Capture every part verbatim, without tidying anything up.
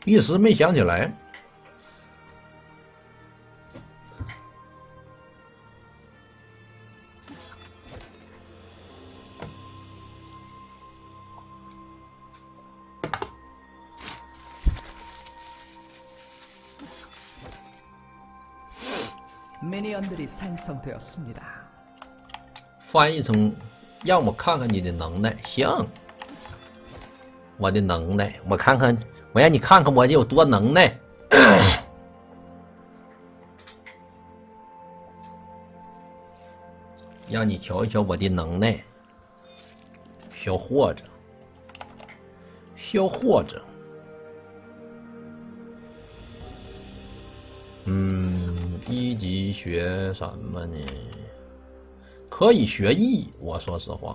一时没想起来。 미니언들이 생성되었습니다. 翻译成让我看看你的能耐，行，我的能耐，我看看，我让你看看我有多能耐。让你瞧一瞧我的能耐，小伙子，小伙子，嗯，一级学什么呢？可以学艺，我说实话。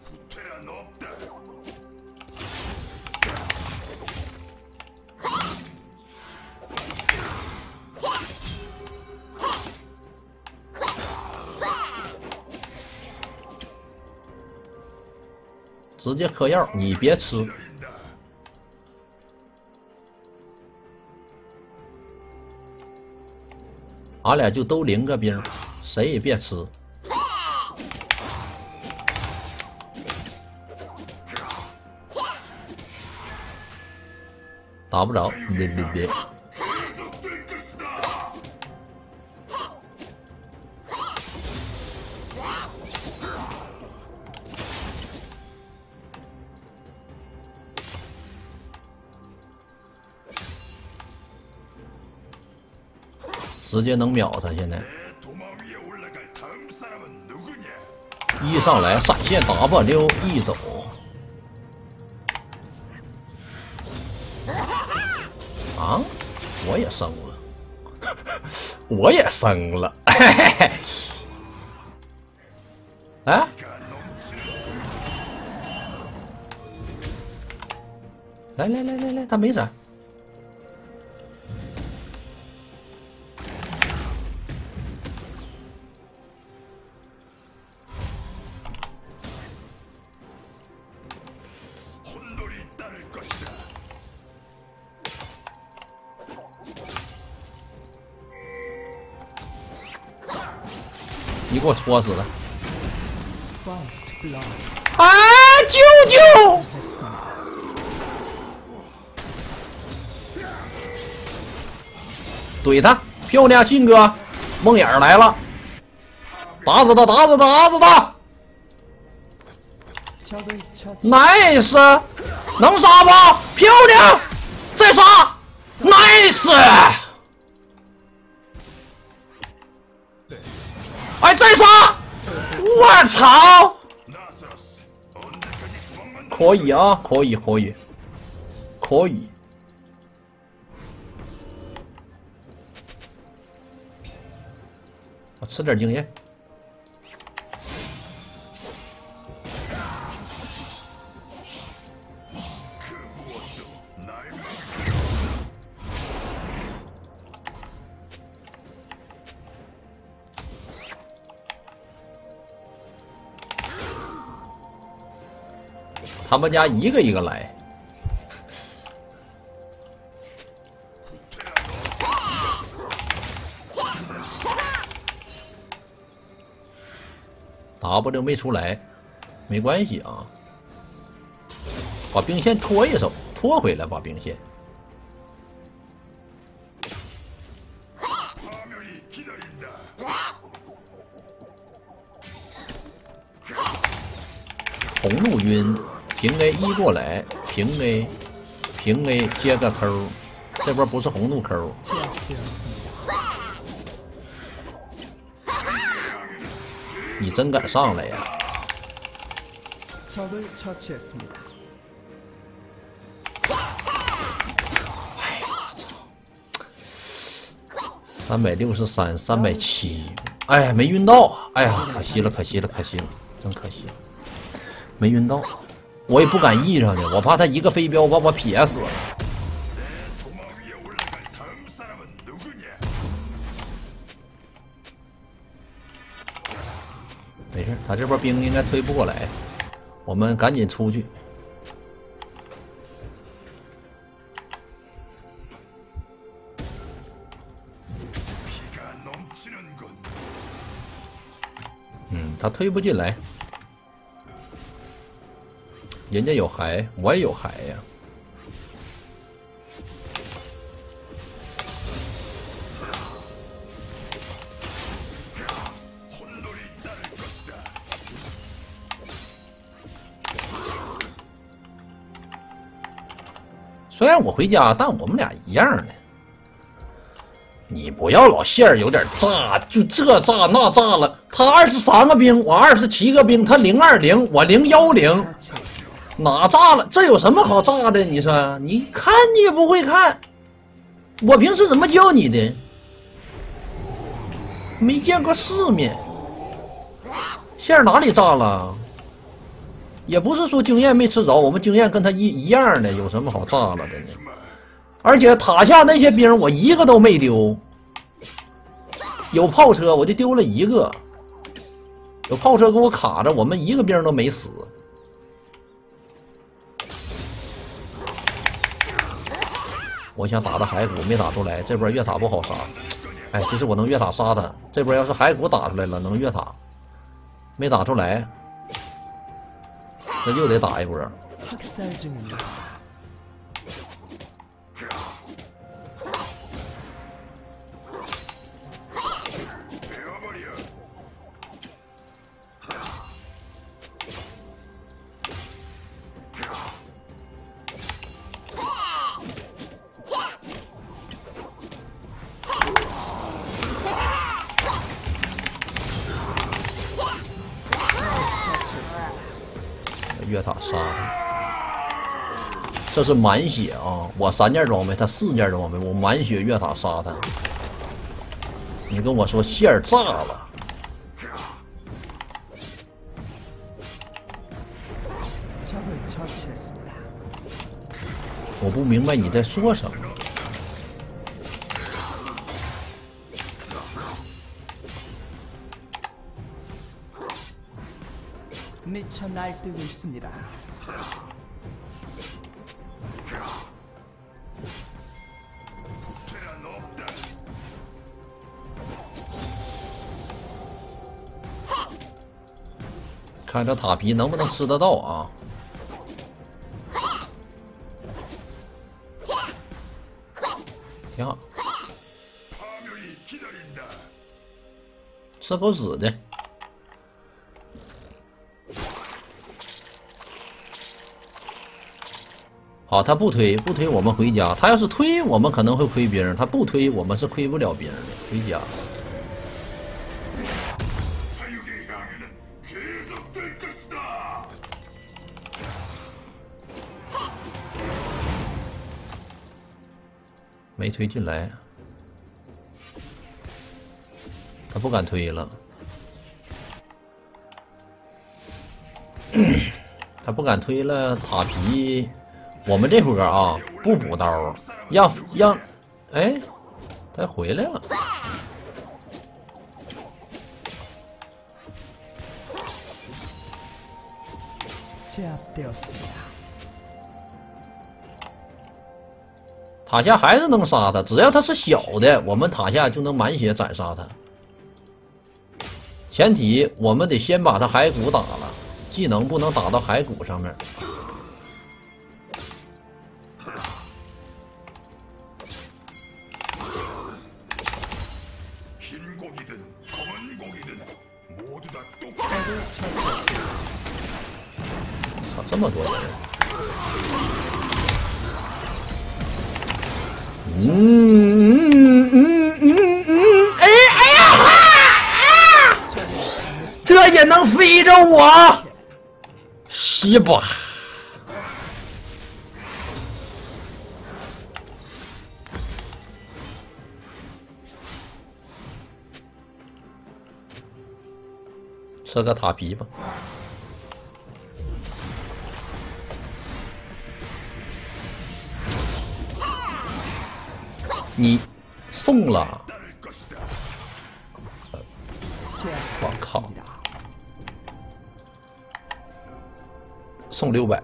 直接嗑药，你别吃。俺俩就都领个兵，谁也别吃。打不着，别别别！直接能秒他，现在一上来闪现 W 一走，啊，我也升了，我也升了，嘿嘿嘿，哎，来来来来来，他没闪。你给我戳死了！啊！救救！怼他，漂亮，信哥，梦魇来了，打死他，打死他，打死他 ！Nice， 能杀吧？漂亮，再杀 ！Nice。哎，再杀！我操！可以啊，可以，可以，可以。我吃点经验。他们家一个一个来，打不就没出来，没关系啊，把兵线拖一手，拖回来把兵线。红怒晕。平 A 一过来，平 A， 平 A 接个抠，这波不是红怒抠。你真敢上来呀！哎呀，操！三百六十三，三百七，哎呀，没晕到，哎呀，可惜了，可惜了，可惜了，真可惜了，没晕到。我也不敢 E 上去，我怕他一个飞镖把我撇死了。没事，他这波兵应该推不过来，我们赶紧出去。 他推不进来，人家有海，我也有海呀。虽然我回家，但我们俩一样的。你不要老线儿有点炸，就这炸那炸了。他二十三个兵，我二十七个兵，他零二零，我零幺零，哪炸了？这有什么好炸的？你说，你看你也不会看，我平时怎么教你的？没见过世面，线儿哪里炸了？也不是说经验没吃着，我们经验跟他一一样的，有什么好炸了的呢？而且塔下那些兵我一个都没丢，有炮车我就丢了一个，有炮车给我卡着，我们一个兵都没死。我想打的骸骨没打出来，这波越塔不好杀。哎，其实我能越塔杀他，这波要是骸骨打出来了，能越塔，没打出来。那又得打一波。越塔杀他，这是满血啊！我三件装备，他四件装备，我满血越塔杀他。你跟我说线儿炸了，我不明白你在说什么。 미쳐 날뛰고 있습니다. 看这塔皮能不能吃得到啊？挺好，吃狗屎的。好，他不推，不推我们回家。他要是推，我们可能会亏兵；他不推，我们是亏不了兵的。回家。没推进来，他不敢推了。他不敢推了，塔皮。我们这波啊，不补刀，让让，哎，他回来了。塔下还是能杀他，只要他是小的，我们塔下就能满血斩杀他。前提我们得先把他骸骨打了，技能不能打到骸骨上面。操，这么多人！嗯嗯嗯嗯嗯，哎哎呀！啊！这也能飞着我？西吧！吃个塔皮吧。你送了，我靠，送六百，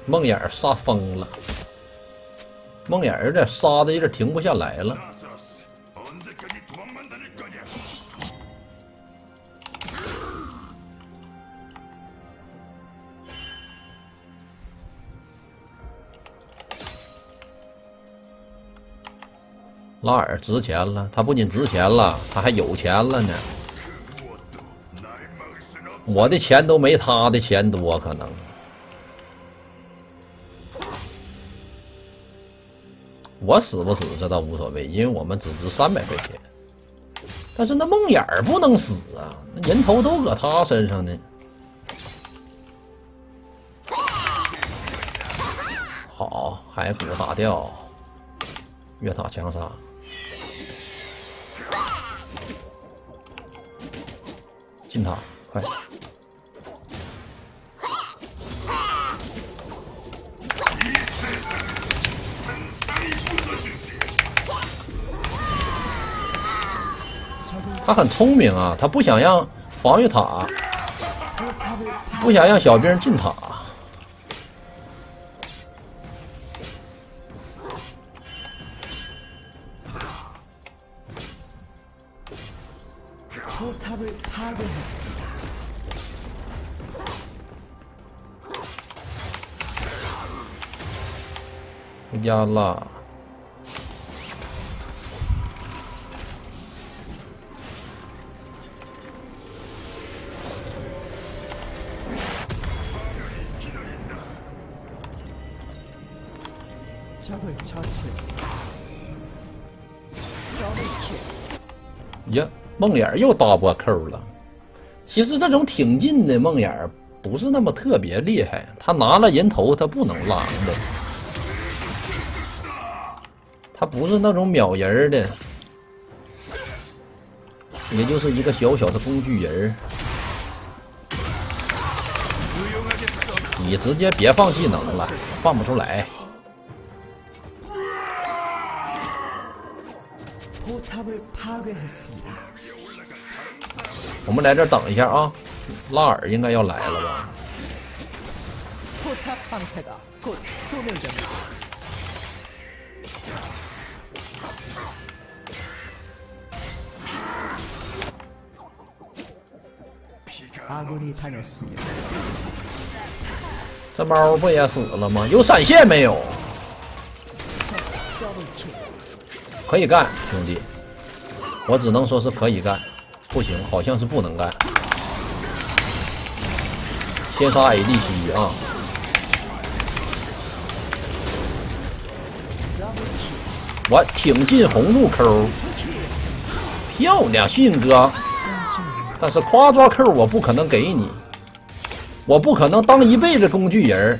梦魇杀疯了，梦魇有点杀的有点停不下来了。拉尔值钱了，他不仅值钱了，他还有钱了呢。我的钱都没他的钱多，可能。我死不死这倒无所谓，因为我们只值三百块钱。但是那梦魇不能死啊，那人头都搁他身上呢。好，骸骨打掉，越塔强杀。进塔，快！他很聪明啊，他不想让防御塔，不想让小兵进塔。回家了。呀，梦魇又大波扣了。其实这种挺进的梦魇不是那么特别厉害，他拿了人头他不能狼的，他不是那种秒人的，也就是一个小小的工具人。你直接别放技能了，放不出来。我们来这儿等一下啊，拉尔应该要来了吧？这猫不也死了吗？有闪现没有？可以干，兄弟，我只能说是可以干。不行，好像是不能干。先杀 A D C 啊！我挺进红路扣，漂亮，迅哥。但是夸抓扣我不可能给你，我不可能当一辈子工具人。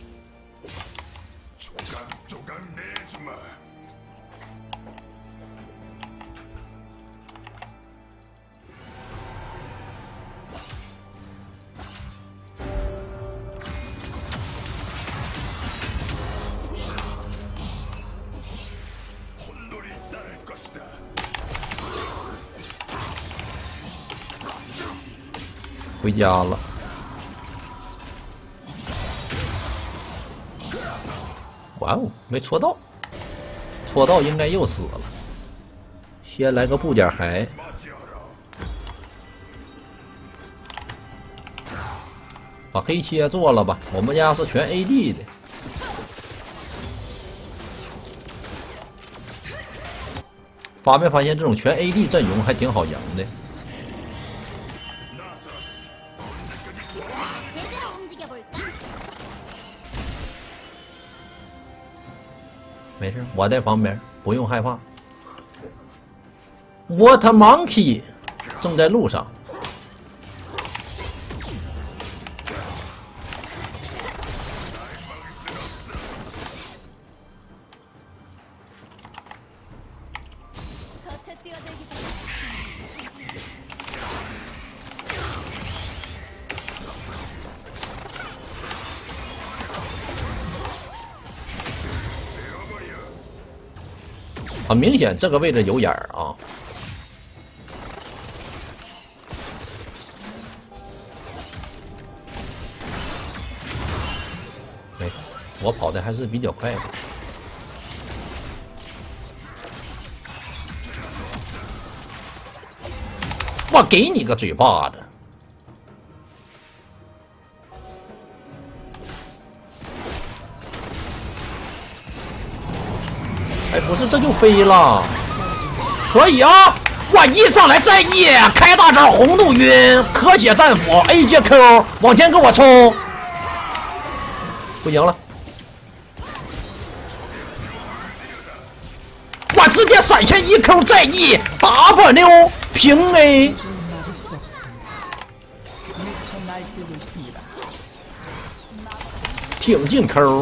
回家了，哇哦，没戳到，戳到应该又死了。先来个布甲骸，把黑切做了吧。我们家是全 A D 的，发没发现这种全 A D 阵容还挺好赢的？没事，我在旁边，不用害怕。What monkey 正在路上。很明显，这个位置有眼儿啊！没， 我跑的还是比较快的。我给你个嘴巴子！哎，不是，这就飞了。可以啊！我一上来再一开大招，红怒晕，咳血战斧 ，A 接 Q， 往前跟我冲！不赢了。 我直接闪现一 Q 再 E W 平 A， 挺进 Q。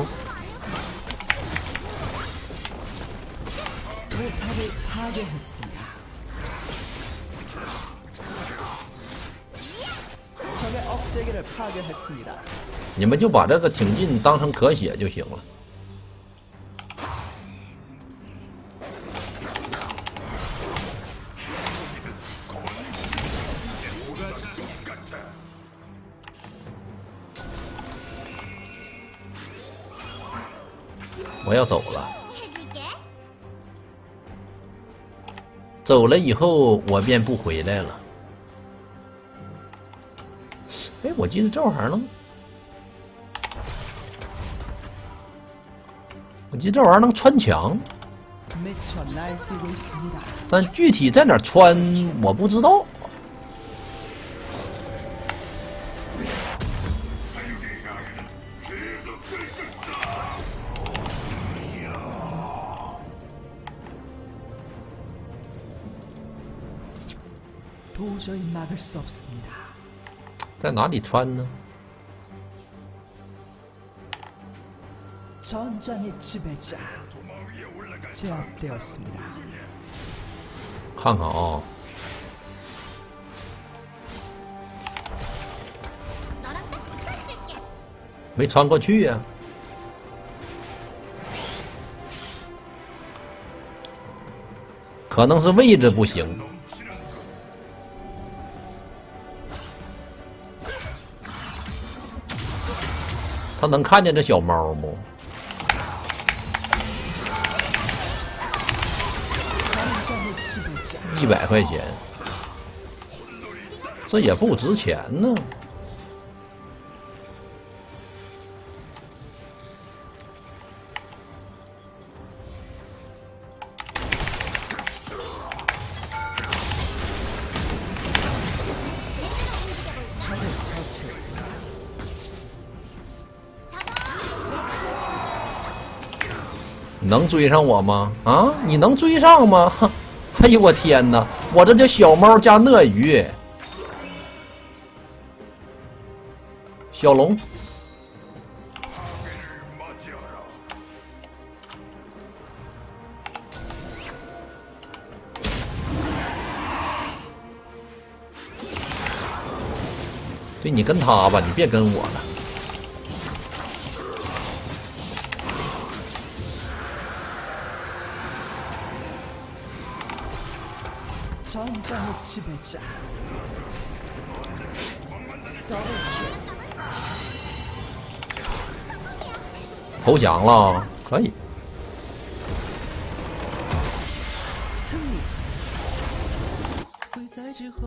你们就把这个挺进当成咳血就行了。 我要走了，走了以后我便不回来了。哎，我记得这玩意儿能，我记得这玩意儿能穿墙，但具体在哪儿穿我不知道。 在哪里穿呢？ 看看啊，没穿过去呀、啊，可能是位置不行。 他能看见这小猫不？一百块钱，这也不值钱呢。能追上我吗？啊，你能追上吗？哎呦我天哪！我这叫小猫加鳄鱼，小龙。对，你跟他吧，你别跟我了。 投降了，可以。